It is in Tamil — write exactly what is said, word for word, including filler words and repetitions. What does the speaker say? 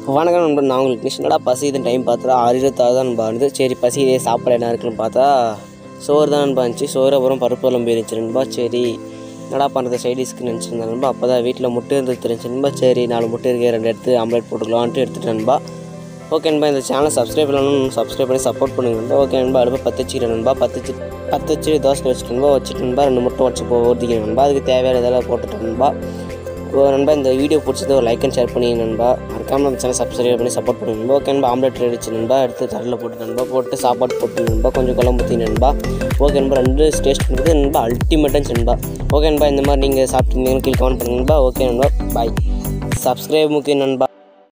வணக்கம் நண்பா, நான் உங்களுக்கு என்னடா பசி இதுன்னு டைம் பார்த்தா ஆறு இருபத்தாறு தான் நண்பா இருந்தது. சரி பசி இதே சாப்பாடு என்ன இருக்குன்னு பார்த்தா சோறு தான் நண்பா இருந்துச்சு. சோறு அப்புறம் பருப்பு குழம்பு இருந்துச்சு நண்பா. சரி என்னடா பண்ணுறது சைடிஷ்க்கு நினச்சிருந்தேன் நண்பா. அப்போ தான் வீட்டில் முட்டை இருந்தது தெரிஞ்சு நண்பா. சரி நாலு முட்டை இருக்க ரெண்டு எடுத்து ஆம்லேட் போட்டுக்கலான்ட்டு எடுத்துகிட்டு நண்பா. ஓகே நண்பா, இந்த சேனலை சப்ஸ்கிரைப் பண்ணணும், சப்ஸ்கிரைப் பண்ணி சப்போர்ட் பண்ணுங்க நண்பா. ஓகே நண்பா, அடுப்பு பத்து வச்சுக்கிறேன் நண்பா. பத்து வச்சு பத்து வச்சு தோசை வச்சுட்டு நண்பா வச்சுட்டு நண்பா ரெண்டு முட்டை வச்சு போ ஊற்றிக்கிறேன் நண்பா. அதுக்கு தேவையான இதெல்லாம் போட்டுட்டு நண்பா. நண்பா இந்த வீடியோ பிடிச்சது ஒரு லைக் அண்ட் ஷேர் பண்ணி நண்பா. மறக்காமல் நம்ம சேனல் சப்ஸ்கிரைப் பண்ணி சப்போர்ட் பண்ணுங்க நண்பா. ஓகே நண்பா, ஆம்லேட் ரெடிச்சு நண்பா. எடுத்து தரையில் போட்டு நண்பா போட்டு சாப்பாடு போட்டு நண்பா கொஞ்சம் குழம்பு ஊற்றி நண்பா. ஓகே நண்பா, ரெண்டு டேஸ்ட் பண்ணுறது நண்பா அல்டிமேட்டாக நண்பா. ஓகே நண்பா, இந்த மாதிரி நீங்கள் சாப்பிட்டீங்கன்னு கீழே கமெண்ட் பண்ணுங்க நண்பா. ஓகே நண்பா, பாய். சப்ஸ்கிரைப் முக்கியம் நண்பா.